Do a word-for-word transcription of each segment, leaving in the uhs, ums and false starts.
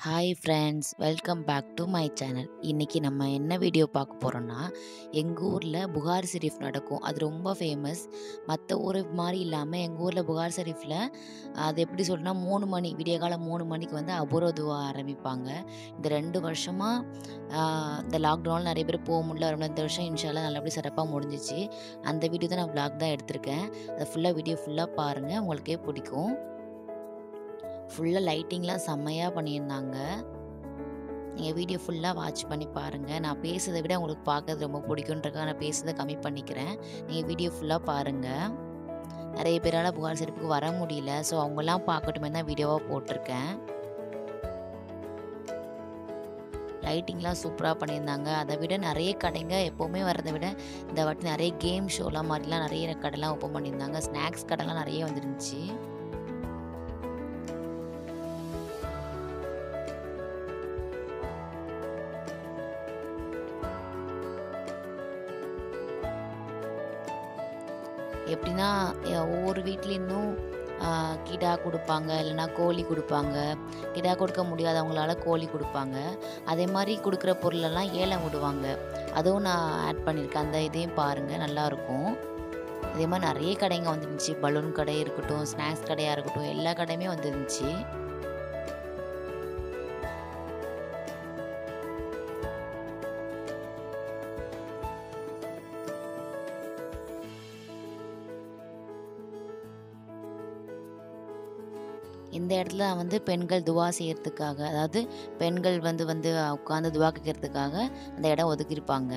Hi friends, welcome back to my channel. இன்றைக்கி நம்ம என்ன வீடியோ பார்க்க போகிறோன்னா, எங்கள் ஊரில் புகார் ஷெரீஃப் நடக்கும். அது ரொம்ப ஃபேமஸ். மற்ற ஊர் மாதிரி இல்லாமல் எங்கள் ஊரில் புகார் ஷெரீஃபில் அது எப்படி சொல்கிறேன்னா, மூணு மணி விடிய காலம் மூணு மணிக்கு வந்து அபூர்வ துவா ஆரம்பிப்பாங்க. இந்த ரெண்டு வருஷமாக இந்த லாக்டவுனில் நிறைய பேர் போக முடியல, வர இந்த வருஷம் இன்ஷால்லாம் நல்லபடியாக சிறப்பாக முடிஞ்சிச்சு. அந்த வீடியோ தான் நான் விளாக் தான் எடுத்திருக்கேன். அதை ஃபுல்லாக வீடியோ ஃபுல்லாக பாருங்கள், உங்களுக்கே பிடிக்கும். ஃபுல்லாக லைட்டிங்லாம் செம்மையாக பண்ணியிருந்தாங்க. நீங்கள் வீடியோ ஃபுல்லாக வாட்ச் பண்ணி பாருங்கள். நான் பேசுறதை விட உங்களுக்கு பார்க்கறது ரொம்ப பிடிக்குன்றக்காக நான் பேசுறதை கம்மி பண்ணிக்கிறேன். நீங்கள் வீடியோ ஃபுல்லாக பாருங்கள். நிறைய பேரால் புகார் ஷெரீஃபுக்கு வர முடியல, ஸோ அவங்கெல்லாம் பார்க்கட்டுமே தான் வீடியோவாக போட்டிருக்கேன். லைட்டிங்லாம் சூப்பராக பண்ணியிருந்தாங்க. அதை விட நிறைய கடைங்க எப்போவுமே வரதை விட இந்த வாட்டி நிறைய கேம் ஷோலாம் மாதிரிலாம் நிறைய கடைலாம் ஓப்பன் பண்ணியிருந்தாங்க. ஸ்நாக்ஸ் கடைலாம் நிறைய வந்துருந்துச்சு. எப்படின்னா ஒவ்வொரு வீட்லேருந்தும் கிடா கொடுப்பாங்க, இல்லைனா கோழி கொடுப்பாங்க. கிடா கொடுக்க முடியாதவங்களால கோழி கொடுப்பாங்க. அதே மாதிரி கொடுக்குற பொருளெல்லாம் ஏலம் விடுவாங்க. அதுவும் நான் ஆட் பண்ணியிருக்கேன். அந்த இதையும் பாருங்கள், நல்லாயிருக்கும். இதே மாதிரி நிறைய கடைங்க வந்துருந்துச்சு. பலூன் கடை இருக்கட்டும், ஸ்நாக்ஸ் கடையாக இருக்கட்டும், எல்லா கடையுமே வந்துருந்துச்சு. இந்த இடத்துல வந்து பெண்கள் துவா செய்யறதுக்காக, அதாவது பெண்கள் வந்து வந்து உட்காந்து துவா கேட்கறதுக்காக அந்த இடம் ஒதுக்கியிருப்பாங்க.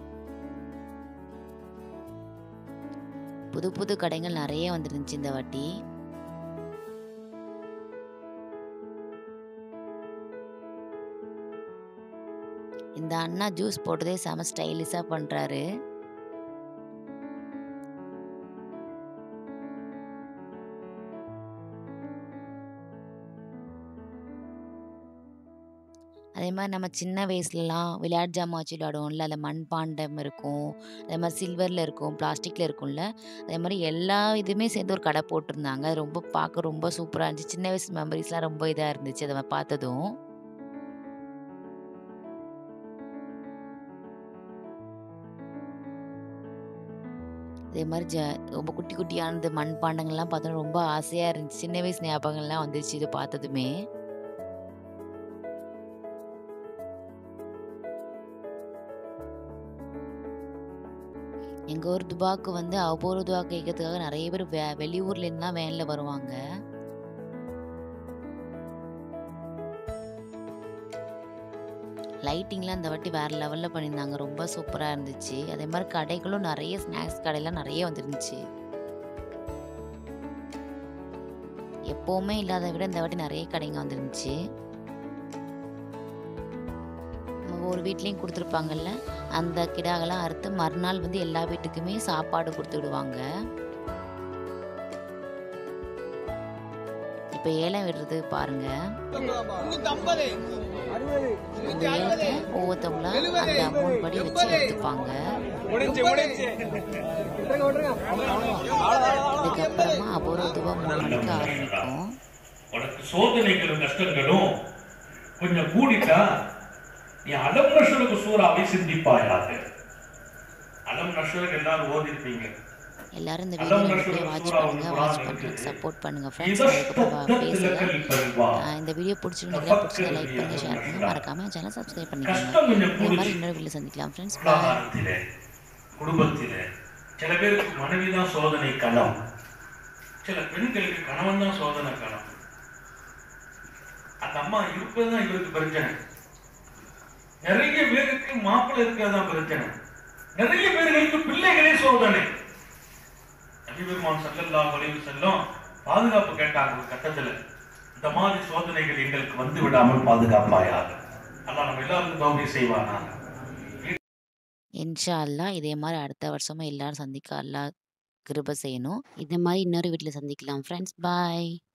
புது புது கடைகள் நிறைய வந்துருந்துச்சு இந்த வாட்டி. இந்த அண்ணா ஜூஸ் போட்டதே செம ஸ்டைலிஷாக பண்ணுறாரு. அதே மாதிரி நம்ம சின்ன வயசுலலாம் விளையாட்டு ஜாமான் வச்சு விளையாடுவோம்ல, அதில் மண்பாண்டம் இருக்கும், அதே மாதிரி சில்வரில் இருக்கும், பிளாஸ்டிக்கில் இருக்கும்ல. அதே மாதிரி எல்லா இதுவுமே சேர்ந்து ஒரு கடை போட்டிருந்தாங்க. அது ரொம்ப பார்க்க ரொம்ப சூப்பராக இருந்துச்சு. சின்ன வயசு மெமரிஸ்லாம் ரொம்ப இதாக இருந்துச்சு அதை பார்த்ததும். அதே மாதிரி ஜ ரொம்ப குட்டி குட்டியானது மண்பாண்டங்கள்லாம் பார்த்தோன்னா ரொம்ப ஆசையாக இருந்துச்சு. சின்ன வயசு ஞாபகங்கள்லாம் வந்துச்சு இது பார்த்ததுமே. எங்கள் ஊர் துபாக்கு வந்து அபூர்வ துவா கேட்கறதுக்காக நிறைய பேர் வெ வெளியூர்லேருந்துலாம் வேனில் வருவாங்க. லைட்டிங்லாம் இந்த வாட்டி வேறு லெவலில் பண்ணியிருந்தாங்க. ரொம்ப சூப்பராக இருந்துச்சு. அதே மாதிரி கடைகளும் நிறைய ஸ்நாக்ஸ் கடையெல்லாம் நிறைய வந்துருந்துச்சு. எப்போவுமே இல்லாத விட இந்த வாட்டி நிறைய கடைங்க வந்துருந்துச்சு. ஒரு வீட்லேயும் கொடுத்துருப்பாங்கல்ல, அந்த கிடாகெல்லாம் அறுத்து மறுநாள் வந்து எல்லா வீட்டுக்குமே சாப்பாடு கொடுத்து விடுவாங்க. இப்போ ஏலம் விடுறது பாருங்க. இந்த ஏலத்தை ஒவ்வொருத்தவங்களா அந்த அமௌண்ட் படி வச்சு எடுத்துப்பாங்க. இதுக்கப்புறமா அபூர்வ துவா மூணு மணிக்கு ஆரம்பிக்கும். சோதனைகளும் கஷ்டங்களும் கொஞ்சம் கூடிட்டா நீ அலம் நஷ்ருக்கு சூறாவை சிந்திப்பாயாக. அலம் நஷ்ருக்கு எல்லாரும் ஓதிருப்பீங்க. எல்லாரும் இந்த வீடியோ வாட்ச் பண்ணுங்க, வாட்ச் பண்ணுறதுக்கு சப்போர்ட் பண்ணுங்க ஃப்ரெண்ட்ஸ். அதுக்கப்புறம் பேசலாம். இந்த வீடியோ பிடிச்சிருந்தீங்களா, பிடிச்சதை லைக் பண்ணுங்க, ஷேர் பண்ணுங்க, மறக்காம சேனல் சப்ஸ்கிரைப் பண்ணிக்கோங்க. இந்த மாதிரி இன்னொரு வீடியோ சந்திக்கலாம் ஃப்ரெண்ட்ஸ். பாய். குடும்பத்திலே சில பேருக்கு மனைவிதான் சோதனை களம், சில பெண்களுக்கு கணவன் தான் சோதனை களம். அந்த அம்மா இருப்பதுதான் இவருக்கு பிரச்சனை. நிறைய பேருக்கு மாப்பிள்ளை இருக்கிறதா பிரச்சனை. நிறைய பேர்களுக்கு பிள்ளைகளே சோதனை. நபிபெருமான் ஸல்லல்லாஹு அலைஹி வஸல்லம் பாதுகாப்பு கேட்டாங்க ஒரு கட்டத்துல. இந்த மாதிரி சோதனைகள் எங்களுக்கு வந்து விடாமல் பாதுகாப்பாயாக. அல்லாஹ் நம்ம எல்லாருக்கும் தௌஃபீக் செய்வானாக. இன்ஷா அல்லாஹ் இதே மாதிரி அடுத்த வருஷமும் எல்லாரும் சந்திக்க அல்லாஹ் கிருபை செய்யணும். இதே மாதிரி இன்னொரு வீட்டில் சந்திக்கலாம் ஃப்ரெண்ட்ஸ். பாய்.